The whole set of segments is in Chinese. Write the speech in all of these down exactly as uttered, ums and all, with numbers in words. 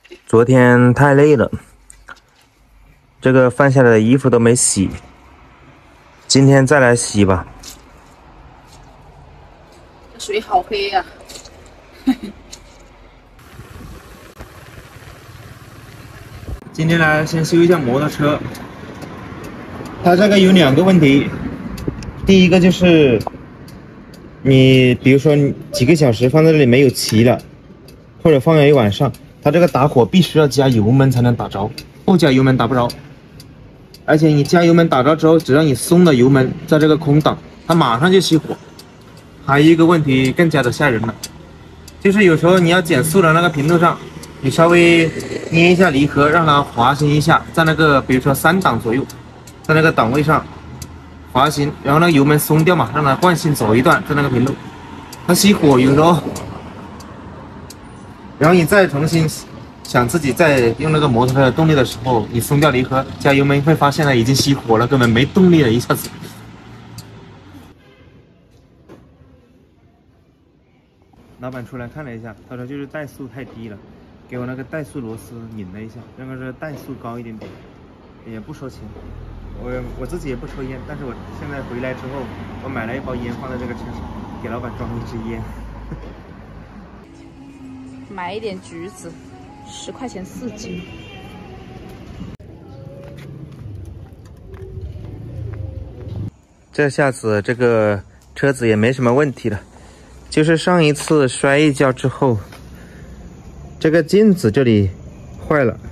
昨天太累了，这个放下来的衣服都没洗，今天再来洗吧。 这水好黑呀、啊！ 今天来先修一下摩托车，它这个有两个问题，第一个就是你比如说你几个小时放在这里没有骑了，或者放了一晚上，它这个打火必须要加油门才能打着，不加油门打不着。而且你加油门打着之后，只要你松了油门，在这个空档，它马上就熄火。还有一个问题更加的吓人了，就是有时候你要减速的那个频度上，你稍微捏一下离合，让它滑行一下，在那个比如说三档左右，在那个档位上滑行，然后那个油门松掉嘛，让它惯性走一段，在那个频度，它熄火有时候，然后你再重新想自己在用那个摩托车的动力的时候，你松掉离合加油门，会发现它已经熄火了，根本没动力了，一下子。老板出来看了一下，他说就是怠速太低了，给我那个怠速螺丝拧了一下，让个这怠速高一点点，也不收钱。我我自己也不抽烟，但是我现在回来之后，我买了一包烟放在这个车上，给老板装一支烟。 买一点橘子，十块钱四斤。 这下子这个车子也没什么问题了。就是上一次摔一跤之后，这个镜子这里坏了，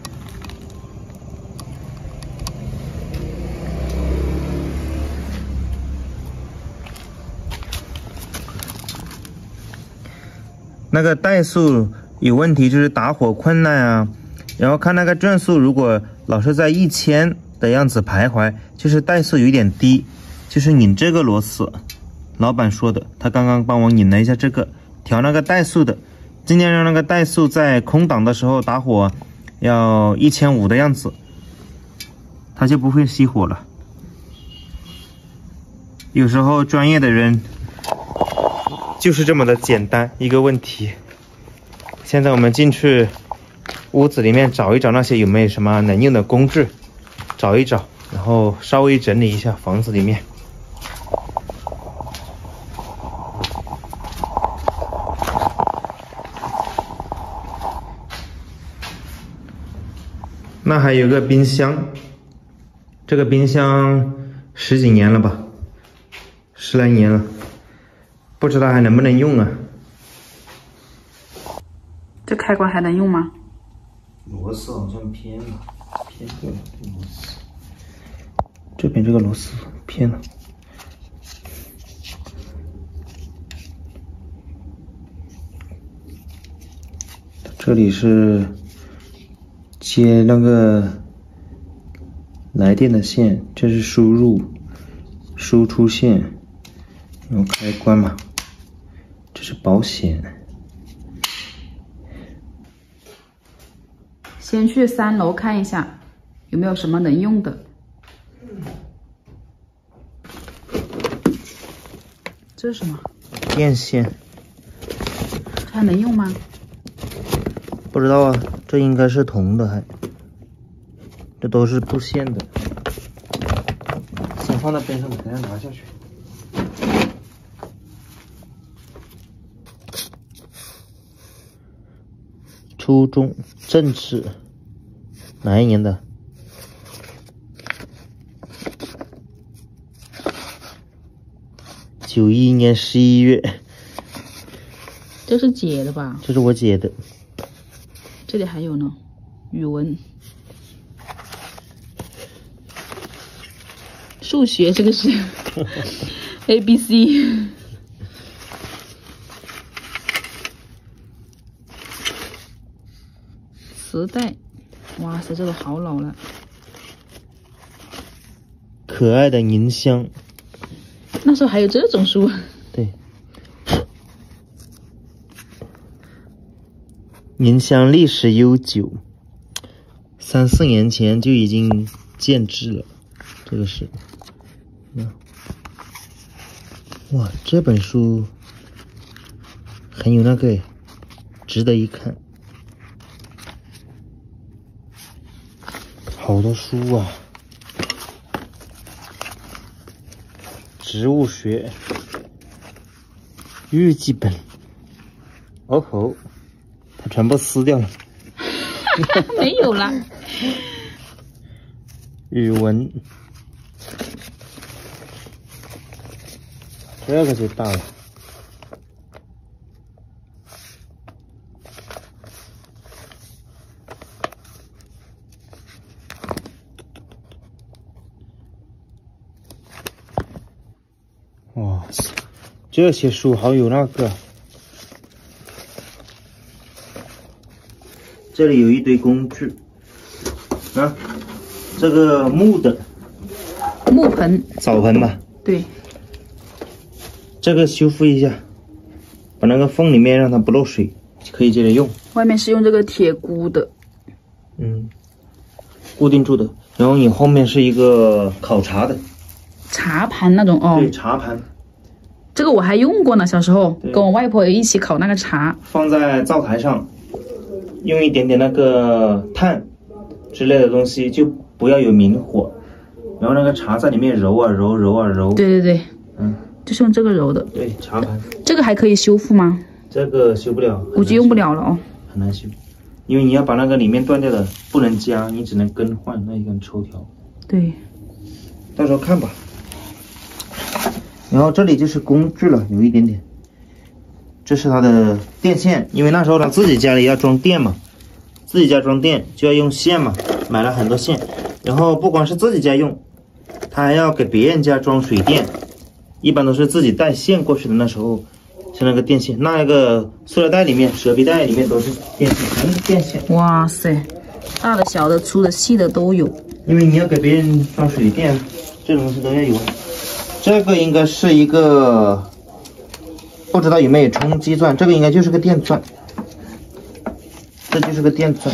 那个怠速有问题，就是打火困难啊。然后看那个转速，如果老是在一千的样子徘徊，就是怠速有点低，就是拧这个螺丝。老板说的，他刚刚帮我拧了一下这个，调那个怠速的，尽量让那个怠速在空档的时候打火要一千五的样子，它就不会熄火了。有时候专业的人就是这么的简单一个问题。现在我们进去屋子里面找一找那些有没有什么能用的工具，找一找，然后稍微整理一下房子里面。那还有个冰箱，这个冰箱十几年了吧，十来年了，不知道还能不能用啊？ 这开关还能用吗？ 螺丝好像偏了，偏掉了，这螺丝，这边这个螺丝偏了。这里是接那个来电的线，这是输入输出线，然后开关嘛，这是保险。 先去三楼看一下有没有什么能用的。这是什么？ 电线。 这还能用吗？ 不知道啊，这应该是铜的，还这都是布线的。先放在边上，等下拿下去。初中政治哪一年的？九一年十一月。 这是姐的吧？ 这是我姐的。 这里还有呢，语文、数学，这个是A B C。磁带，哇塞，这个好老了。 可爱的宁香。 那时候还有这种书。 对。宁乡历史悠久，三四年前就已经建制了。这个是，嗯，哇，这本书很有那个，值得一看。 好多书啊，植物学日记本。哦吼，它全部撕掉了。 没有啦。 语文，这个就大了。哇塞，这些书还有那个，这里有一堆工具，啊，这个木的木盆， 澡盆吧， 对， 这个修复一下，把那个缝里面让它不漏水，可以接着用。 外面是用这个铁箍的， 嗯，固定住的。然后你后面是一个烤茶的茶盘那种哦。 对，茶盘。 这个我还用过呢，小时候对跟我外婆也一起烤那个茶， 放在灶台上，用一点点那个炭之类的东西，就不要有明火，然后那个茶在里面揉啊揉，揉啊揉。 对对对， 嗯， 就是用这个揉的。 对，茶盘。 这个还可以修复吗？ 这个修不了， 估计用不了了哦。 很难修，因为你要把那个里面断掉的不能加，你只能更换那一根抽条。 对， 到时候看吧。然后这里就是工具了，有一点点。这是它的电线，因为那时候他自己家里要装电嘛，自己家装电就要用线嘛，买了很多线。然后不光是自己家用，他还要给别人家装水电，一般都是自己带线过去的。那时候是那个电线，那个塑料袋里面、蛇皮袋里面都是电线，全是电线。 哇塞，大的、小的、粗的、细的都有。 因为你要给别人装水电，这种东西都要有。这个应该是一个，不知道有没有冲击钻，这个应该就是个电钻，这就是个电钻。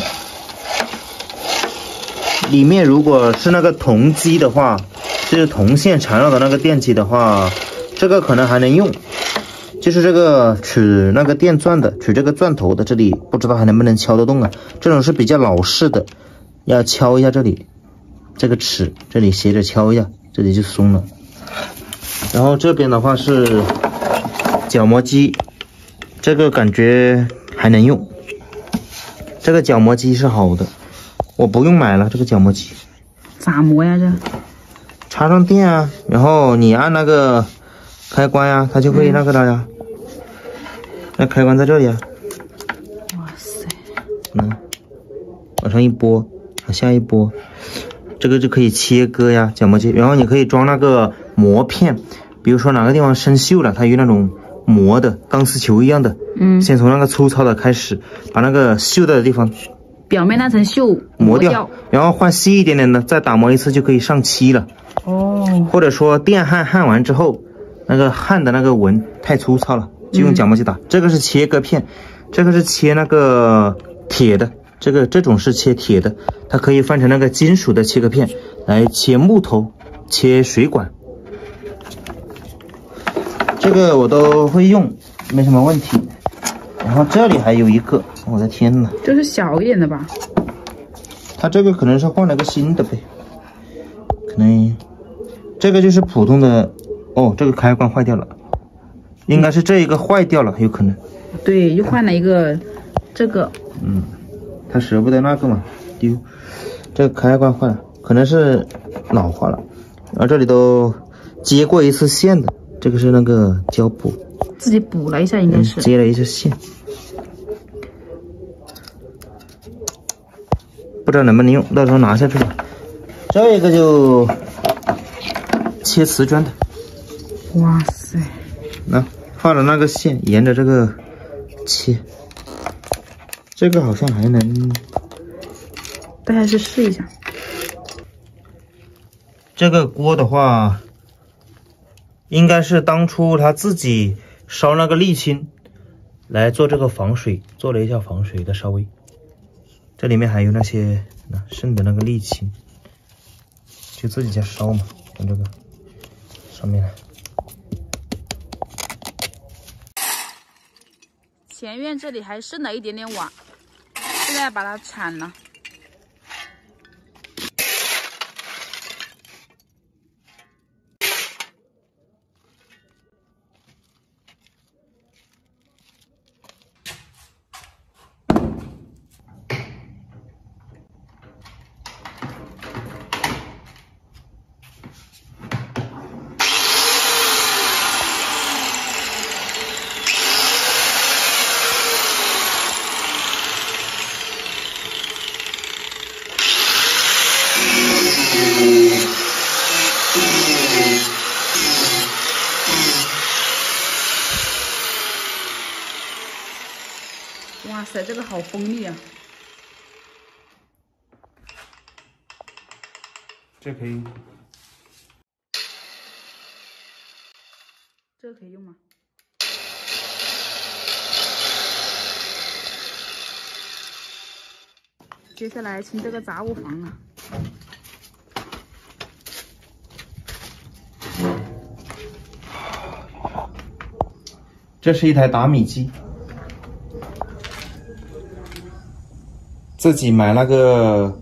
里面如果是那个铜机的话，就是铜线缠绕的那个电机的话，这个可能还能用。就是这个取那个电钻的，取这个钻头的，这里不知道还能不能敲得动啊？这种是比较老式的，要敲一下这里，这个齿这里斜着敲一下，这里就松了。然后这边的话是角磨机，这个感觉还能用，这个角磨机是好的，我不用买了这个角磨机。 咋磨呀这？ 插上电啊，然后你按那个开关呀、啊，它就会那个的呀。嗯、那开关在这里啊。 哇塞！ 嗯，往上一拨，往下一拨，这个就可以切割呀，角磨机。然后你可以装那个磨片，比如说哪个地方生锈了，它有那种磨的钢丝球一样的。嗯。先从那个粗糙的开始，把那个锈的地方， 表面那层锈磨掉，掉然后换细一点点的，再打磨一次就可以上漆了。 哦。 或者说电焊焊完之后，那个焊的那个纹太粗糙了，就用角磨机打。嗯、这个是切割片，这个是切那个铁的，这个这种是切铁的，它可以换成那个金属的切割片来切木头、切水管。这个我都会用，没什么问题。然后这里还有一个，我的天呐， 这是小一点的吧？ 它这个可能是换了个新的呗，可能这个就是普通的。哦，这个开关坏掉了，应该是这一个坏掉了，有可能。 对，又换了一个这个。 嗯，他舍不得那个嘛，丢。这个开关坏了，可能是老化了。然后这里都接过一次线的，这个是那个胶布， 自己补了一下，应该是、 嗯、接了一次线，不知道能不能用，到时候拿下去吧。这个就切瓷砖的。 哇塞！ 那画了那个线，沿着这个切，这个好像还能， 大家去试一下。 这个锅的话，应该是当初他自己烧那个沥青来做这个防水，做了一下防水的稍微。这里面还有那些那剩的那个沥青，就自己家烧嘛，从这个上面来。 前院这里还剩了一点点瓦，现在把它铲了。 塞，这个好锋利啊！ 这可以， 这个可以用吗？接下来清这个杂物房啊。 这是一台打米机，自己买那个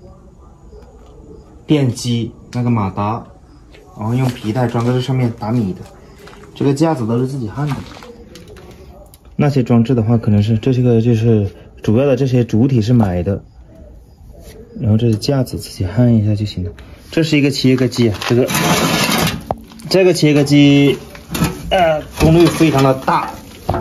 电机那个马达，然后用皮带装在这上面打米的。这个架子都是自己焊的。那些装置的话，可能是这些个就是主要的这些主体是买的，然后这是架子自己焊一下就行了。这是一个切割机，这个这个切割机。呃，功率非常的大，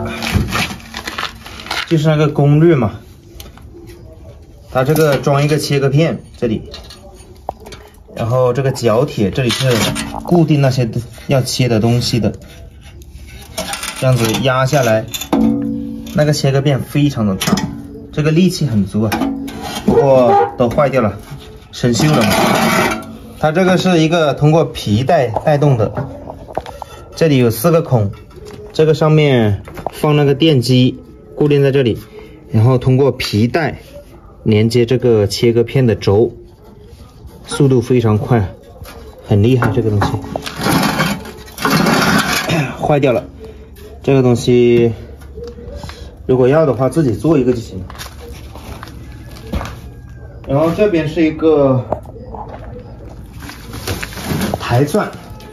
就是那个功率嘛。它这个装一个切割片这里，然后这个角铁这里是固定那些要切的东西的，这样子压下来，那个切割片非常的大，这个力气很足啊。不过都坏掉了，生锈了嘛。它这个是一个通过皮带带动的。这里有四个孔，这个上面放那个电机，固定在这里，然后通过皮带连接这个切割片的轴，速度非常快，很厉害。这个东西坏掉了，这个东西如果要的话自己做一个就行了。然后这边是一个台钻。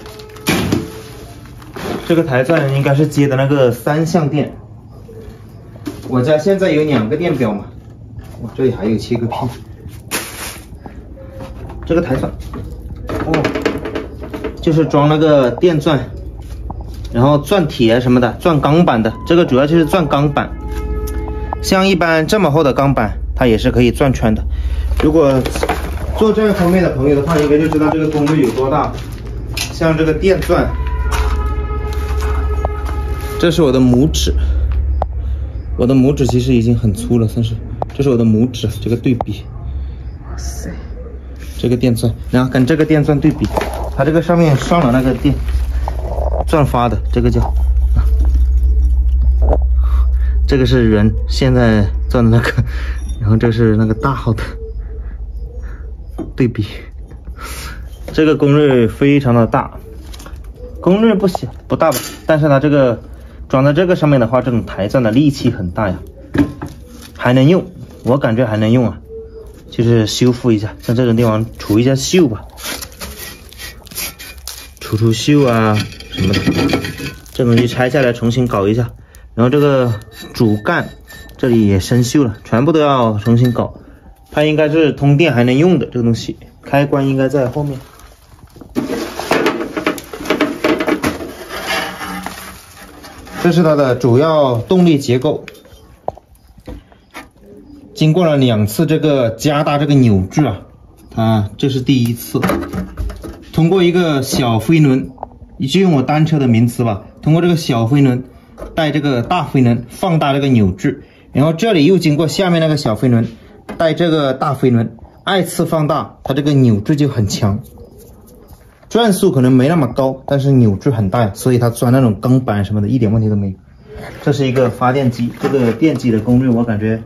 这个台钻应该是接的那个三相电，我家现在有两个电表嘛，我这里还有切割片。这个台钻，哦，就是装那个电钻，然后钻铁什么的，钻钢板的，这个主要就是钻钢板。像一般这么厚的钢板，它也是可以钻穿的。如果做这方面的朋友的话，应该就知道这个功率有多大。像这个电钻。这是我的拇指，我的拇指其实已经很粗了，但是这是我的拇指，这个对比，哇塞，这个电钻，然后跟这个电钻对比，它这个上面上了那个电钻发的，这个叫，这个是人现在钻的那个，然后这是那个大号的对比，这个功率非常的大，功率不小不大吧，但是它这个。装在这个上面的话，这种台钻的力气很大呀，还能用，我感觉还能用啊，就是修复一下，像这种地方除一下锈吧，除除锈啊什么的，这东西拆下来重新搞一下，然后这个主干这里也生锈了，全部都要重新搞，它应该是通电还能用的这个东西，开关应该在后面。这是它的主要动力结构，经过了两次这个加大这个扭矩啊，它这是第一次，通过一个小飞轮，就用我单车的名词吧，通过这个小飞轮带这个大飞轮放大这个扭矩，然后这里又经过下面那个小飞轮带这个大飞轮二次放大，它这个扭矩就很强。转速可能没那么高，但是扭矩很大呀，所以它钻那种钢板什么的一点问题都没有。这是一个发电机，这个电机的功率我感觉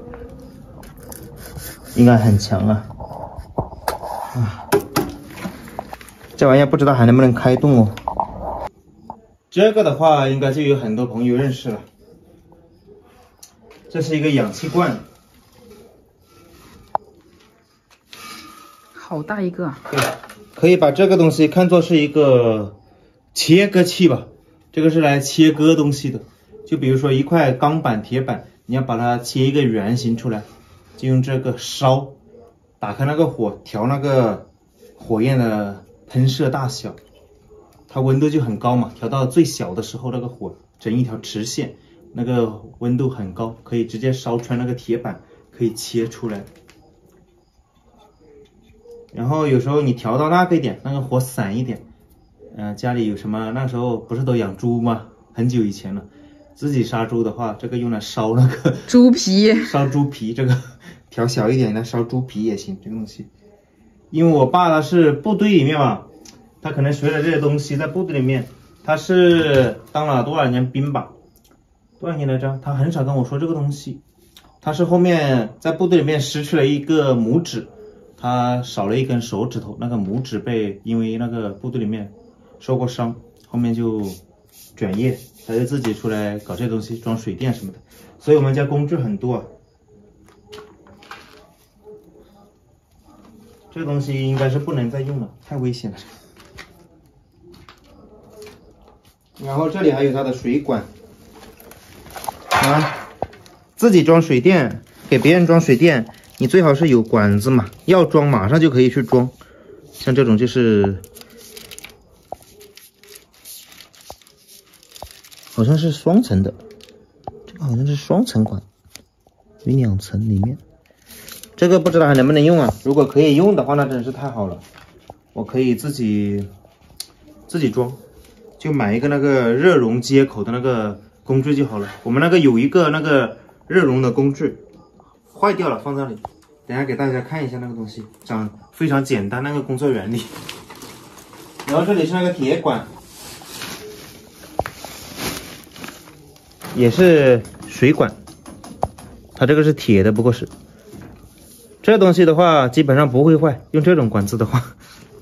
应该很强啊。啊，这玩意儿不知道还能不能开动哦。这个的话应该就有很多朋友认识了，这是一个氧气罐， 好大一个啊！ 对，可以把这个东西看作是一个切割器吧，这个是来切割东西的。就比如说一块钢板、铁板，你要把它切一个圆形出来，就用这个烧，打开那个火，调那个火焰的喷射大小，它温度就很高嘛，调到最小的时候，那个火整一条直线，那个温度很高，可以直接烧穿那个铁板，可以切出来。然后有时候你调到那个一点，那个火散一点，嗯、呃，家里有什么那时候不是都养猪吗？很久以前了， 自己杀猪的话，这个用来烧那个猪皮， 烧猪皮，这个调小一点的烧猪皮也行，这个东西。因为我爸他是部队里面嘛，他可能学了这些东西，在部队里面，他是当了多少年兵吧？多少年来着？他很少跟我说这个东西。他是后面在部队里面失去了一个拇指，他少了一根手指头，那个拇指被因为那个部队里面受过伤，后面就转业，他就自己出来搞这些东西，装水电什么的。所以我们家工具很多啊。这个东西应该是不能再用了，太危险了。然后这里还有它的水管啊。自己装水电，给别人装水电，你最好是有管子嘛，要装马上就可以去装。像这种就是好像是双层的，这个好像是双层管，有两层里面。这个不知道还能不能用啊？如果可以用的话，那真是太好了，我可以自己自己装，就买一个那个热熔接口的那个工具就好了。我们那个有一个那个热熔的工具坏掉了，放这里，等下给大家看一下那个东西，长非常简单那个工作原理。然后这里是那个铁管，也是水管，它这个是铁的，不过是这东西的话基本上不会坏，用这种管子的话，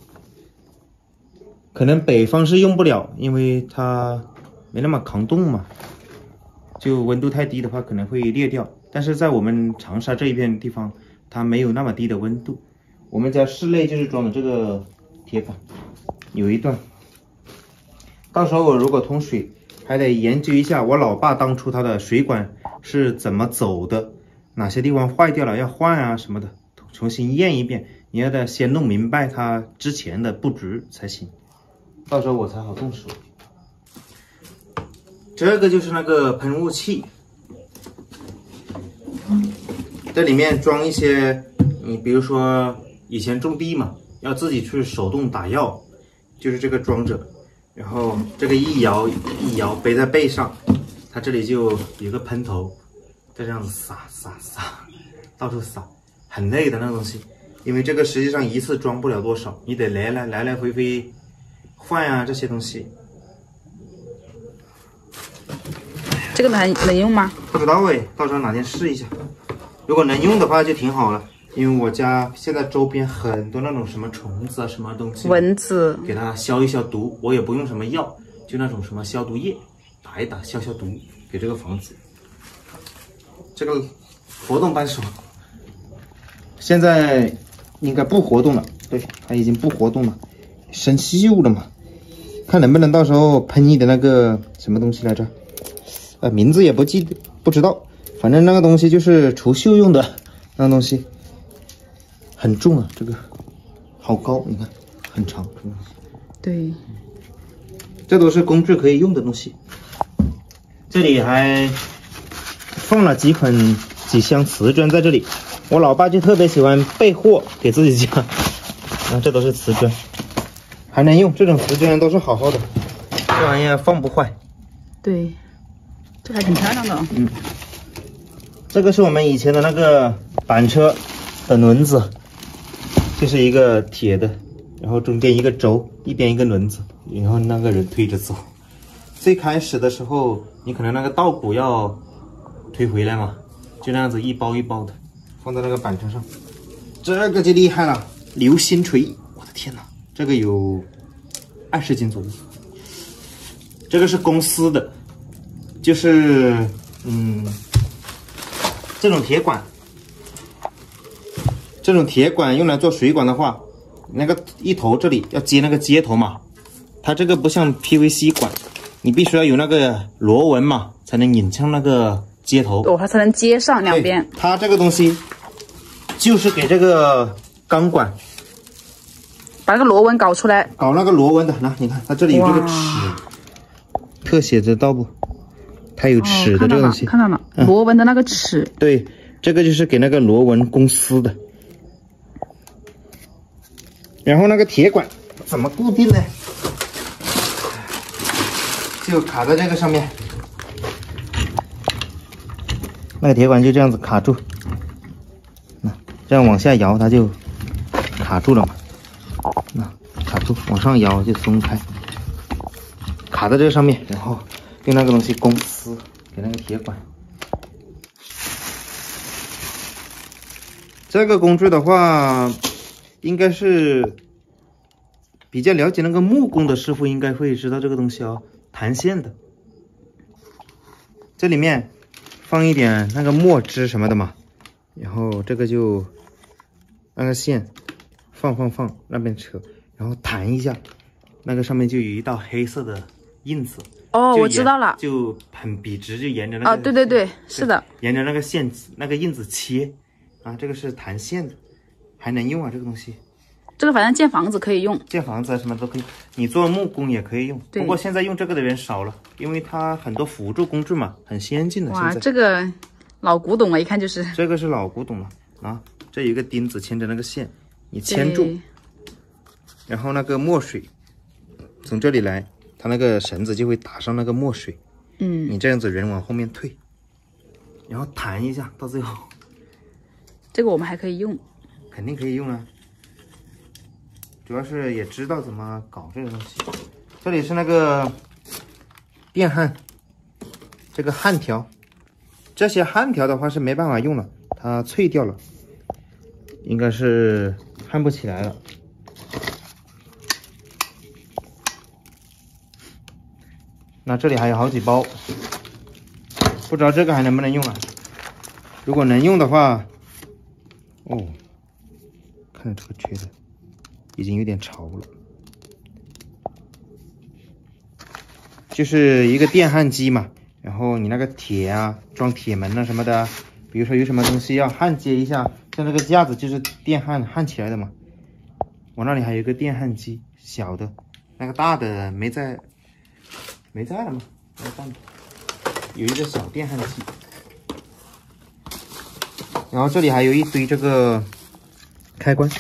可能北方是用不了，因为它没那么抗冻嘛。就温度太低的话可能会裂掉，但是在我们长沙这一片地方，它没有那么低的温度。我们家室内就是装的这个铁管，有一段。到时候我如果通水，还得研究一下我老爸当初他的水管是怎么走的，哪些地方坏掉了要换啊什么的，重新验一遍。你要得先弄明白它之前的布局才行，到时候我才好动手。这个就是那个喷雾器，这里面装一些，你比如说以前种地嘛，要自己去手动打药，就是这个装着，然后这个一摇一摇背在背上，它这里就有个喷头，再这样子撒撒撒，到处撒，很累的那个东西，因为这个实际上一次装不了多少，你得来来来来回回换啊这些东西。 这个能能用吗？ 不知道哎，到时候哪天试一下。如果能用的话就挺好了，因为我家现在周边很多那种什么虫子啊，什么东西， 蚊子， 给它消一消毒。我也不用什么药，就那种什么消毒液，打一打消消毒，给这个房子。这个活动扳手现在应该不活动了，对，它已经不活动了，生锈了嘛。看能不能到时候喷你的那个什么东西来着？呃，名字也不记得，不知道，反正那个东西就是除锈用的，那个东西很重啊，这个好高，你看很长，这个东西。 对， 这都是工具可以用的东西。这里还放了几捆几箱瓷砖在这里，我老爸就特别喜欢备货给自己家，啊，这都是瓷砖，还能用，这种瓷砖都是好好的，这玩意儿放不坏。 对。这还挺漂亮的、哦。 嗯，这个是我们以前的那个板车的轮子，就是一个铁的，然后中间一个轴，一边一个轮子，然后那个人推着走。最开始的时候，你可能那个稻谷要推回来嘛，就那样子一包一包的放在那个板车上。这个就厉害了，流星锤，我的天哪，这个有二十斤左右。这个是公司的。就是嗯，这种铁管，这种铁管用来做水管的话，那个一头这里要接那个接头嘛，它这个不像 P V C 管，你必须要有那个螺纹嘛，才能引上那个接头， 哦，它才能接上两边。 它这个东西就是给这个钢管把那个螺纹搞出来， 搞那个螺纹的。来，你看它这里有这个齿，特写着到不？它有齿的这个东西， 哦、看到了，看到了，螺纹的那个齿、 嗯。对，这个就是给那个螺纹公司的。然后那个铁管怎么固定呢？就卡在这个上面， 那个铁管就这样子卡住，那这样往下摇它就卡住了嘛，那卡住往上摇就松开，卡在这个上面，然后用那个东西公丝给那个铁管。这个工具的话，应该是比较了解那个木工的师傅应该会知道这个东西哦，弹线的。这里面放一点那个墨汁什么的嘛，然后这个就那个线放放放那边扯，然后弹一下，那个上面就有一道黑色的印子。 哦，我知道了， 就很笔直，就沿着那个。 啊，对对对，是的， 沿着那个线那个印子切。啊，这个是弹线的，还能用啊，这个东西。 这个反正建房子可以用， 建房子啊什么都可以，你做木工也可以用。不过现在用这个的人少了，因为它很多辅助工具嘛，很先进的。 哇，这个老古董了，一看就是。 这个是老古董了啊！这有一个钉子牵着那个线，你牵住，然后那个墨水从这里来，它那个绳子就会打上那个墨水。 嗯， 你这样子人往后面退，然后弹一下，到最后。 这个我们还可以用， 肯定可以用啊。主要是也知道怎么搞这个东西。这里是那个电焊，这个焊条，这些焊条的话是没办法用了，它脆掉了，应该是焊不起来了。那这里还有好几包，不知道这个还能不能用啊？如果能用的话。哦，看着这个缺的已经有点潮了，就是一个电焊机嘛，然后你那个铁啊，装铁门啊什么的，比如说有什么东西要焊接一下，像这个架子就是电焊焊起来的嘛。我那里还有一个电焊机，小的，那个大的没在，没在了吗？有一个小电焊机。然后这里还有一堆这个开关，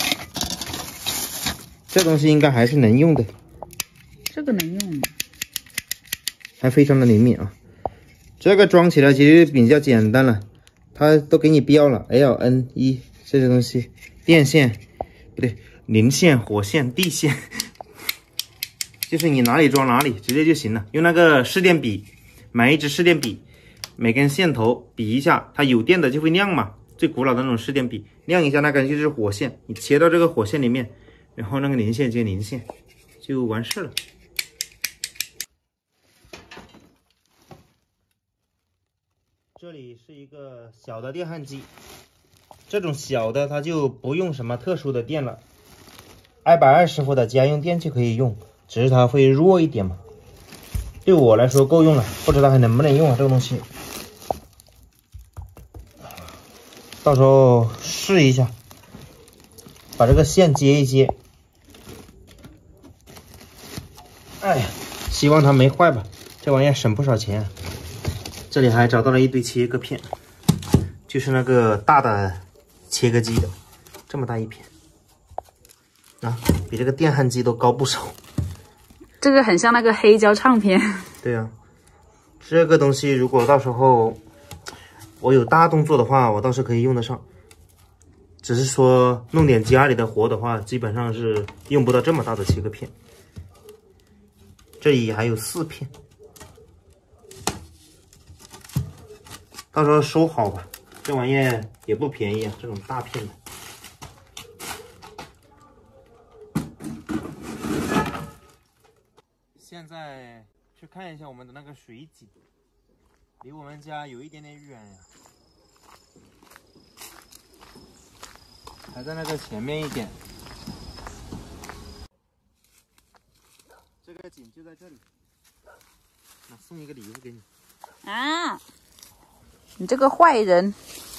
这东西应该还是能用的。 这个能用， 还非常的灵敏啊！这个装起来其实比较简单了，它都给你标了 L N 一这些东西，电线不对，零线、火线、地线，就是你哪里装哪里，直接就行了。用那个试电笔，买一支试电笔，每根线头比一下，它有电的就会亮嘛。最古老的那种试电笔，亮一下那根就是火线，你切到这个火线里面，然后那个零线接零线，就完事了。这里是一个小的电焊机，这种小的它就不用什么特殊的电了，二百二十伏的家用电就可以用，只是它会弱一点嘛。对我来说够用了，不知道还能不能用啊这个东西。到时候试一下，把这个线接一接。哎呀，希望它没坏吧，这玩意儿省不少钱啊。这里还找到了一堆切割片，就是那个大的切割机的，这么大一片啊，比这个电焊机都高不少。 这个很像那个黑胶唱片。 对啊，这个东西如果到时候我有大动作的话，我倒是可以用得上。只是说弄点家里的活的话，基本上是用不到这么大的切割片。这里还有四片，到时候收好吧。这玩意儿也不便宜啊，这种大片的。现在去看一下我们的那个水井，离我们家有一点点远呀。还在那个前面一点，这个井就在这里。那送一个礼物给你啊！你这个坏人！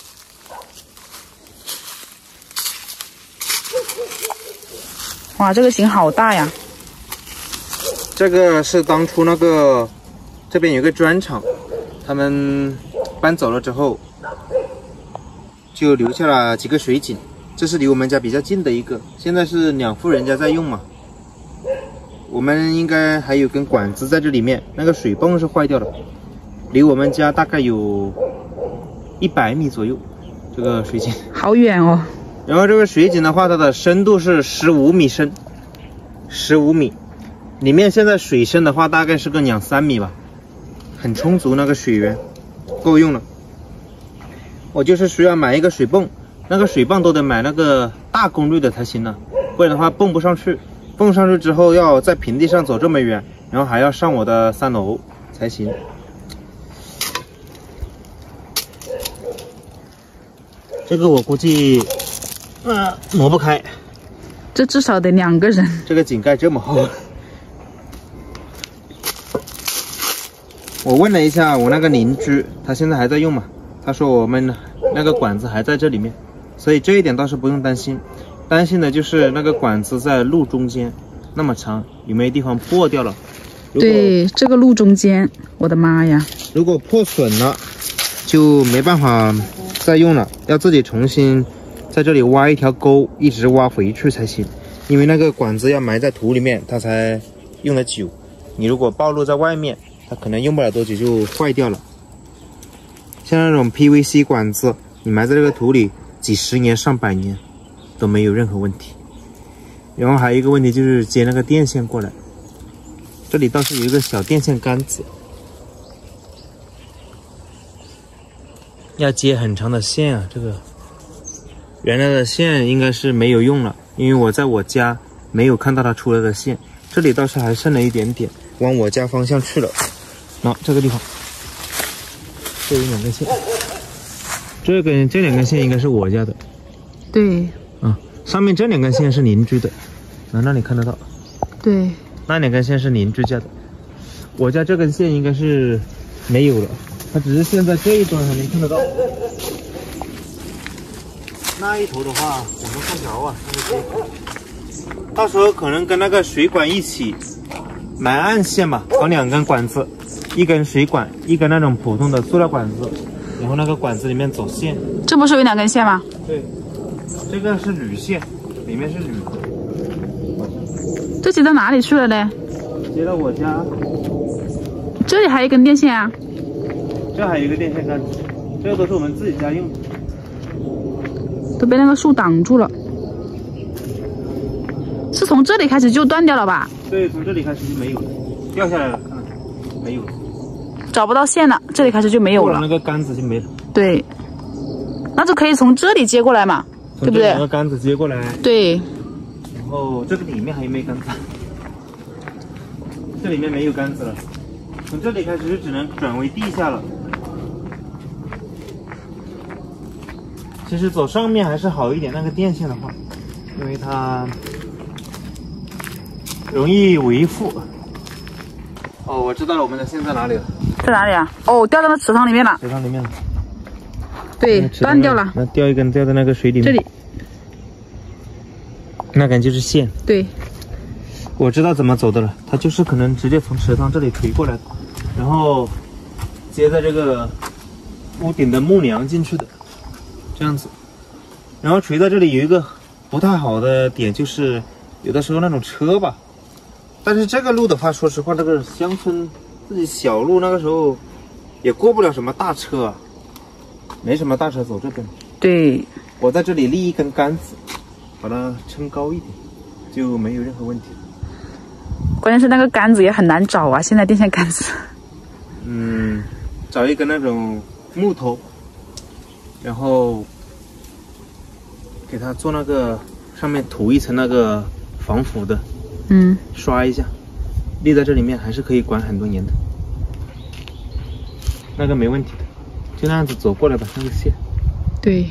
哇，这个井好大呀！ 这个是当初那个这边有个砖厂，他们搬走了之后，就留下了几个水井。这是离我们家比较近的一个，现在是两户人家在用嘛。我们应该还有根管子在这里面，那个水泵是坏掉了，离我们家大概有一百米左右，这个水井。 好远哦。 然后这个水井的话，它的深度是十五米深，十五米，里面现在水深的话大概是个两三米吧，很充足，那个水源够用了。我就是需要买一个水泵，那个水泵都得买那个大功率的才行了，不然的话泵不上去。泵上去之后要在平地上走这么远，然后还要上我的三楼才行。这个我估计。呃，挪不开， 这至少得两个人。 这个井盖这么厚，我问了一下我那个邻居，他现在还在用嘛？他说我们那个管子还在这里面，所以这一点倒是不用担心。担心的就是那个管子在路中间那么长，有没有地方破掉了？ 对，这个路中间，我的妈呀！ 如果破损了，就没办法再用了，要自己重新。在这里挖一条沟，一直挖回去才行，因为那个管子要埋在土里面，它才用得久。你如果暴露在外面，它可能用不了多久就坏掉了。像那种 P V C 管子，你埋在这个土里，几十年、上百年都没有任何问题。然后还有一个问题就是接那个电线过来，这里倒是有一个小电线杆子，要接很长的线啊，这个。原来的线应该是没有用了，因为我在我家没有看到它出来的线，这里倒是还剩了一点点，往我家方向去了。那、啊、这个地方，这有两根线，这根这两根线应该是我家的。 对。 啊，上面这两根线是邻居的，啊，那你看得到？ 对。 那两根线是邻居家的，我家这根线应该是没有了，它只是现在这一端还能看得到。那一头的话，我们看着啊，到时候可能跟那个水管一起埋暗线吧，搞两根管子，一根水管，一根那种普通的塑料管子，然后那个管子里面走线。 这不是有两根线吗？ 对，这个是铝线，里面是铝。 这接到哪里去了呢？ 接到我家。 这里还有一根电线啊。 这还有一个电线杆子，这个都是我们自己家用的。 都被那个树挡住了，是从这里开始就断掉了吧？ 对，从这里开始就没有了，掉下来了，看了，没有了， 找不到线了，这里开始就没有了， 那个杆子就没了。 对，那就可以从这里接过来嘛，对不对？ 两个杆子接过来。 对。 然后这个里面还有没有杆子？这里面没有杆子了，从这里开始就只能转为地下了。其实走上面还是好一点，那个电线的话，因为它容易维护。哦，我知道了，我们的线在哪里了？ 在哪里啊？哦，掉到那池塘里面了。 池塘里面了。 对，断掉了。 那掉一根掉在那个水里面。 这里。 那根就是线。 对。 我知道怎么走的了，它就是可能直接从池塘这里垂过来的，然后接在这个屋顶的木梁进去的。这样子，然后垂在这里有一个不太好的点，就是有的时候那种车吧，但是这个路的话，说实话，这个乡村自己小路，那个时候也过不了什么大车啊，没什么大车走这边。 对， 我在这里立一根杆子，把它撑高一点，就没有任何问题。 关键是那个杆子也很难找啊，现在电线杆子。 嗯，找一根那种木头。然后给它做那个上面涂一层那个防腐的， 嗯， 刷一下，立在这里面还是可以管很多年的，那个没问题的，就那样子走过来吧，那个线。 对。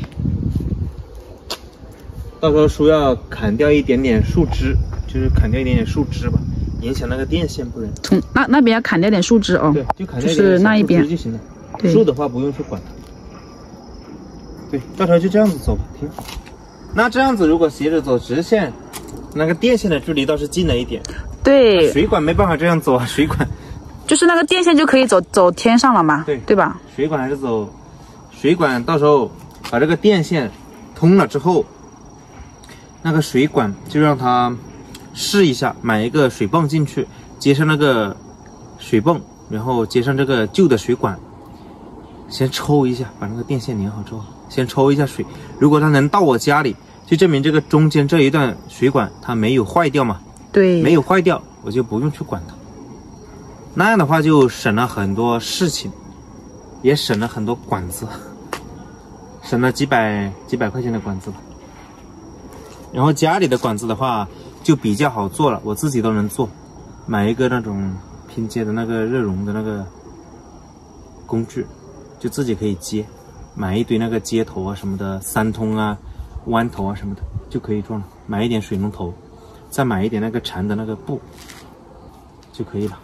到时候叔要砍掉一点点树枝，就是砍掉一点点树枝吧，影响那个电线不然。 从那那边要砍掉点树枝哦。 对，就砍掉一点就是那一边就行了。树的话不用去管它。对，到时候就这样子走吧，挺好。那这样子如果斜着走直线，那个电线的距离倒是近了一点。 对。 水管没办法这样走啊，水管。 就是那个电线就可以走走天上了嘛， 对对吧？ 水管还是走，水管到时候把这个电线通了之后，那个水管就让它试一下，买一个水泵进去，接上那个水泵，然后接上这个旧的水管。 先抽一下，把那个电线连好之后，先抽一下水。如果它能到我家里，就证明这个中间这一段水管它没有坏掉嘛。 对， 没有坏掉，我就不用去管它。那样的话就省了很多事情，也省了很多管子，省了几百几百块钱的管子吧。然后家里的管子的话就比较好做了，我自己都能做。买一个那种拼接的那个热熔的那个工具，就自己可以接。买一堆那个接头啊什么的，三通啊、弯头啊什么的就可以做了。买一点水龙头，再买一点那个缠的那个布就可以了，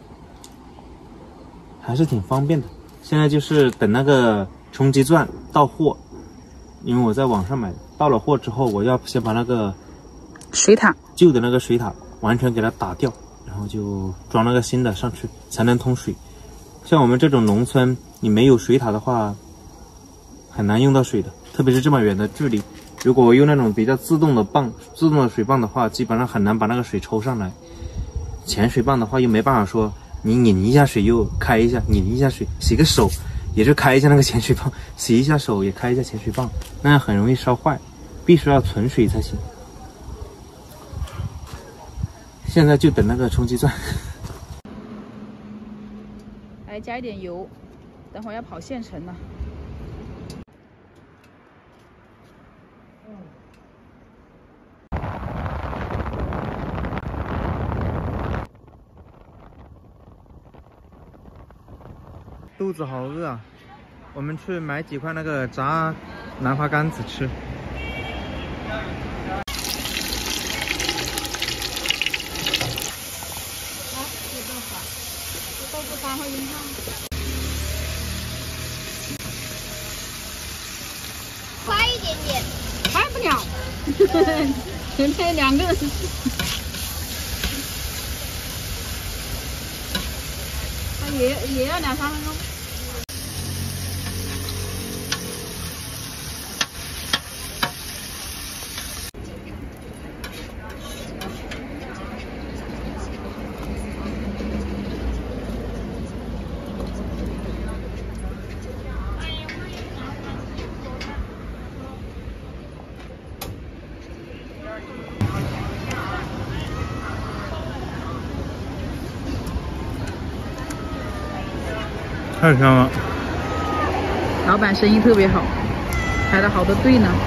还是挺方便的。现在就是等那个冲击钻到货，因为我在网上买，到了货之后，我要先把那个水塔旧的那个水塔完全给它打掉，然后就装那个新的上去，才能通水。像我们这种农村，你没有水塔的话，很难用到水的，特别是这么远的距离。如果我用那种比较自动的泵、自动的水泵的话，基本上很难把那个水抽上来。潜水泵的话，又没办法说你拧一下水又开一下，拧一下水，洗个手也是开一下那个潜水泵，洗一下手也开一下潜水泵，那样很容易烧坏，必须要存水才行。现在就等那个冲击钻。 来加一点油，等会儿要跑县城了。 肚子好饿啊，我们去买几块那个炸南瓜干子吃。 快一点点， 快不了，前面两个人。它也也要两三分钟。 太香了， 老板生意特别好，排了好多队呢。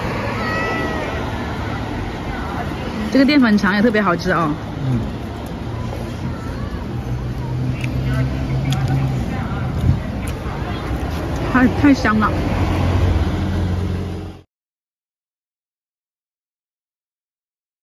这个淀粉肠也特别好吃啊、哦！ 嗯， 太太香了。